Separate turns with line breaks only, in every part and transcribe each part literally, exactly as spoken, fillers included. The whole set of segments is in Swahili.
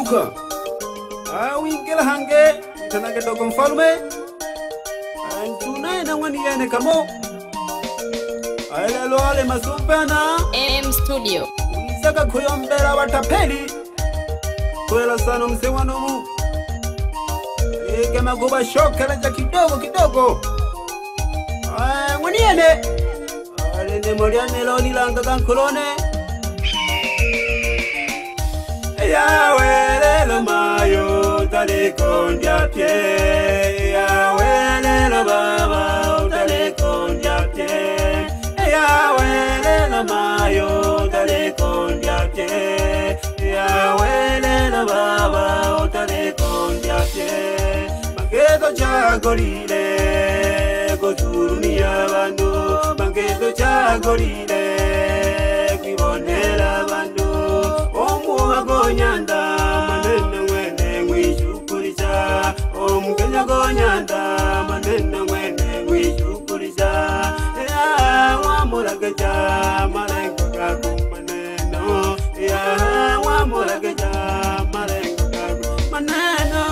Inuka awingela hange tanake dogo mfalme antunaye na mwani yene kamo ailelo ale masumpana
M Studio
Isaka kuyombera watapeli kwela sana msewa numu Ike maguba shokela ja kidogo kidogo mwani yene alene moriane loni langa kankulone Yawelelo mayo utalikondia pie Yawelelo baba utalikondia pie Yawelelo mayo utalikondia pie Yawelelo baba utalikondia pie Mangeto chagolile kuturumia bandu Mangeto chagolile kwibonela bandu Gonyanda maneno mwene mwishukurisha Omukenya gonyanda maneno mwene mwishukurisha Ya wamurageja marengo kaku maneno Ya wamurageja marengo kaku maneno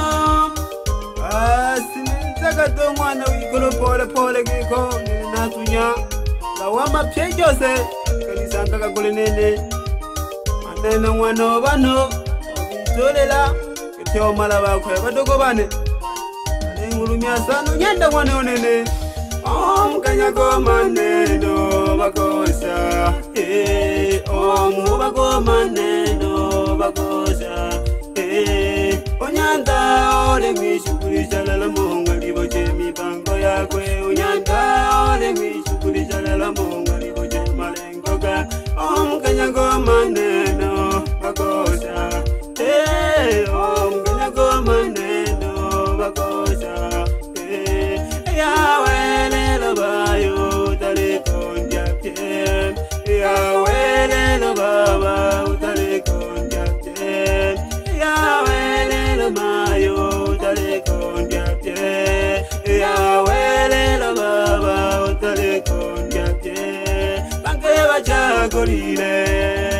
Asininzaga do mwana wikolo pole pole giko Natunya Lawama pye jose Kanisanga kakule nene Nena mwana bano Tolela Keteo malaba kwe badogo bane Ale ngurumia sanu nyanda mwana onene Om kanyago maneno bakosa Eh Om bago maneno bakosa Eh Onyanda ole mishukurisha lala munga liboche mipango ya kwe Onyanda ole mishukurisha lala munga liboche malengo ka Om kanyago maneno Bagosa, eh, om kanyago maneno bagosa, eh, Yawelelo bayo utalikondia pie, Yawelelo baba utalikondia pie, Yawelelo mayo utalikondia pie, Yawelelo baba utalikondia pie, Bange bachagolile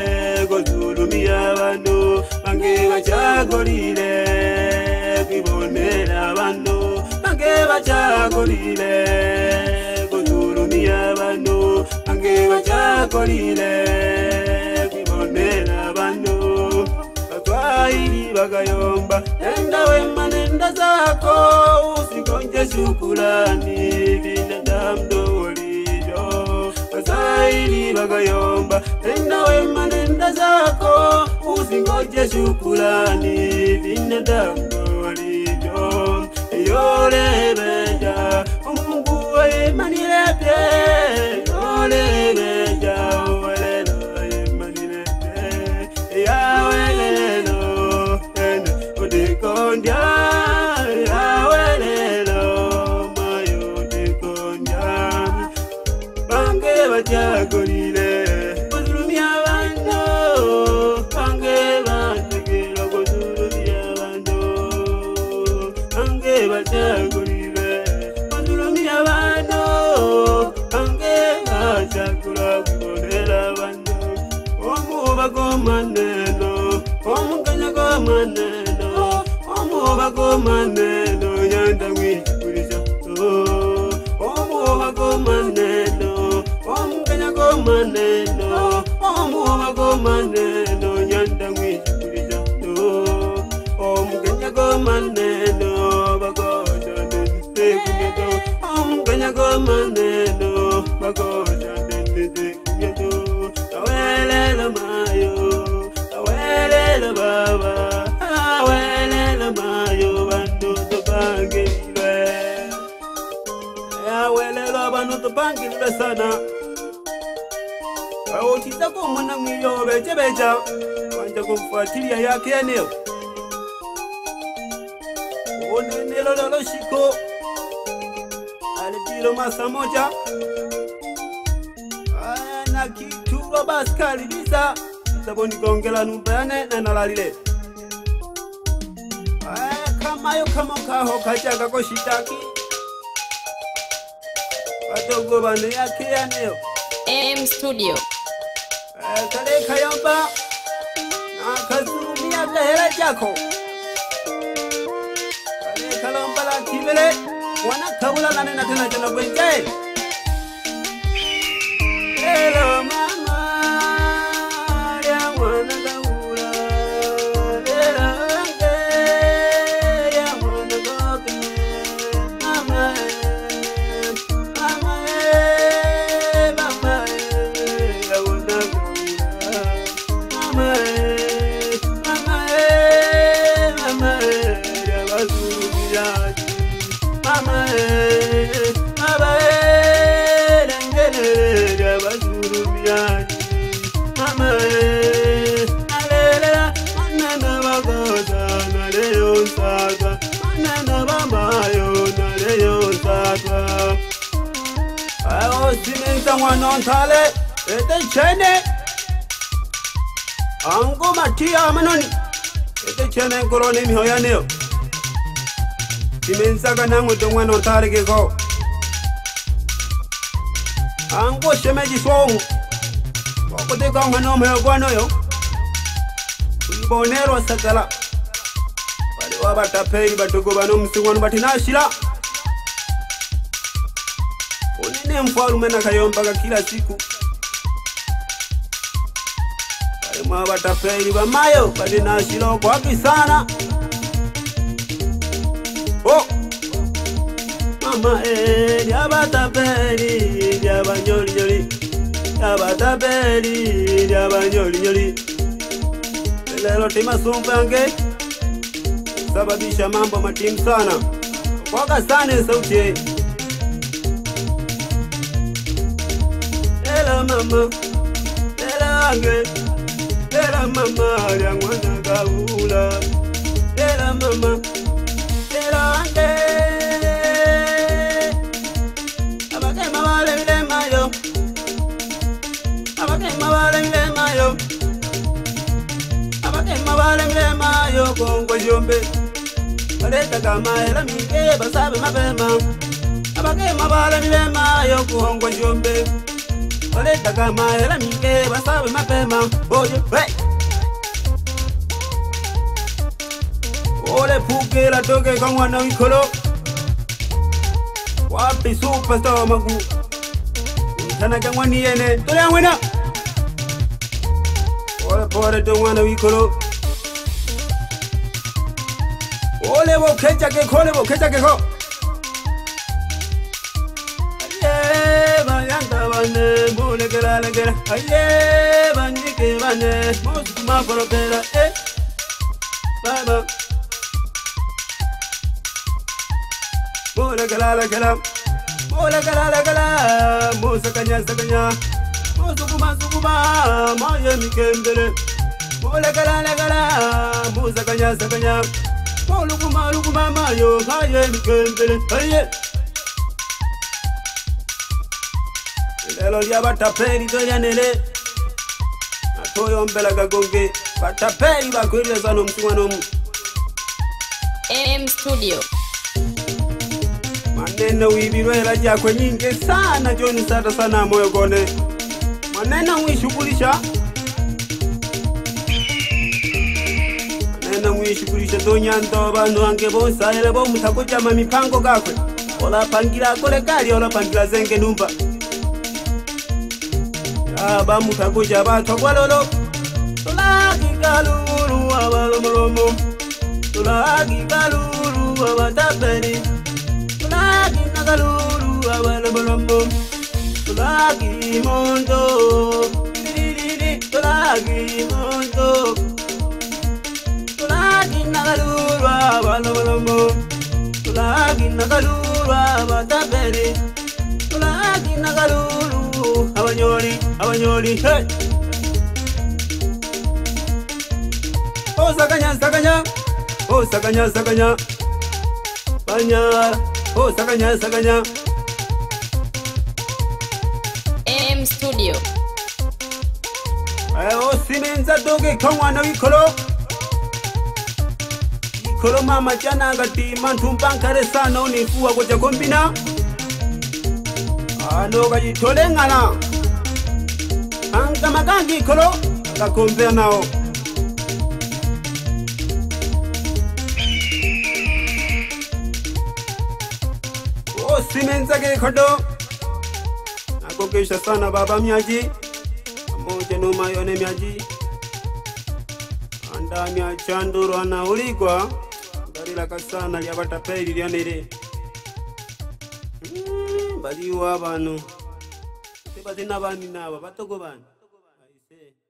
Bandu, bange bachagolile, kwibonela bandu, bange bachagolile, kuturumia bandu, bange bachagolile, kwibonela bandu, batwaili bagayomba, nenda wema nenda zako, usikonje shukulani, binadamu dolido, batwaili bagayomba, nenda wema nenda zako, usingoje shukulani binadamu walivyo yole beja Mungu wemanilepye yole beja welelo wemanilepye ya welelo ene udikondia ya welelo mayo udikondia bange bachagolile Bachagolile, madurumia bano, ange bachagula kubonela bano. Omu bago maneno, omu kanyago maneno, omu bago maneno, nyanda mwishukurisha. Omu bago maneno, omu kanyago maneno, omu bago maneno, nyanda mwishukurisha. Omu kanyago maneno. Om kanyago maneno bagoja dende kunyedo awelelo mayo awelelo baba awelelo mayo bandu topangile awelelo bandu topangile sana awotita ko mwana mwiyo beje beja wanja kumfuatilia yake eneo onenelo lolo shiko Alipilo masa moja na kituba baskali bisa Saboni gongela nubane na nalalile Kama yo kama kaho kajaga koshitaki Wadogo bane yake ya neo
M Studio
Kale kayamba Nakazumia Anga hela jako Kale kalambala kibele Wana kabula nane na tena tena kwenye Hello mama Ya wana kabula Hello ange Ya wana koke Mama Mama Mama Ya wana kabula Mama Mama Mama Ya wazuru biyaji Mama Mama Lengele Ya wazuru biyaji Mama Alela Manana wagoza Naleyo saka Manana bambayo Naleyo saka Ayo simenza wanontale Ete chene Ango matia manoni Ete chene koroni mihoyaneo Simenza kanangu tungwa nontale keko Ango shemeji swongu Wakote kanga no meogwano yo Ibonero sakala Wale wabata peri batuko bano msingwanu batinashila Unine mfalume na kayombaka kila siku Wale mwabata peri bamayo batinashila kwa kisana Oh Mama eh Yabata peri Yabanyoli nyoli Yabata peri Yabanyoli nyoli Lelo tima sumpa yange Sababisha mambo matimu sana Waka sane sauti Ela mama Ela ange Ela mama Yangwana kaula Ela mama Ela ange Abake mawale mile mayo Abake mawale mile mayo Abake mawale mile mayo Kongwa jombe Baleta kama ela mike basabe mapema Abake mawale mile mayo Kongwa jombe Baleta kama ela mike basabe mapema Bojo, hey! Ole puke la toke kwa mwana wikolo Wapi superstar magu Tana kwa mwani yene Tole wena Ole pore to mwana wikolo Ole wo kecha ke kole wo kecha ke ko Aye bayanta bane Mule kela le kela Aye bandike bane Mosu ma poropera Eh Baba Mola kala la kala Mola kala la kala Mosa kanya sakanya Mosu kuma sukuma Maya mikembele Mola kala la kala Mosa kanya sakanya Mola kuma lukuma mayo Maya mikembele Aye Lelo ya bata peri to yanele Atoyo mbela gagonge Bata peri bakwiri zano msuwano mu
M Studio
Maneno wibirwe hela jako nyingi sana Joni sata sana moyo kone Maneno mwishukulisha Maneno mwishukulisha Donyanto banu ange bonsa Hele bo mutakuja mamipango kakwe Ola pangira kole kari Ola pangira zenge numba Aba mutakuja bato kwa lolo Tulagi kaluru Abalo molomo Tulagi kaluru Abatapeni Tulagi nagaluru Abalo molomo Tulagi mondo Tulagi mondo Tulagi nagaluru Abalo molomo Tulagi nagaluru Abatapeni Tulagi nagaluru Abanyoli, abanyoli, hey! Oh sakanya, sakanya, oh sakanya, sakanya, banyara, oh sakanya, sakanya.
M Studio.
Eh, oh simenza doge kongwana wikolo. Wikolo mama jana gati mantumbankare sana unifuwa kwa kombina. Ano gajitole ngana. Anga magangi kolo kakombea nao simenza ke khodo nakokesha sana baba myaji pamoja no mayone myaji andani ya chanduru anauligwa dalila kasana lyabata peli lyanere hmm, baliwa abantu tebazina bani naba batogo bani aise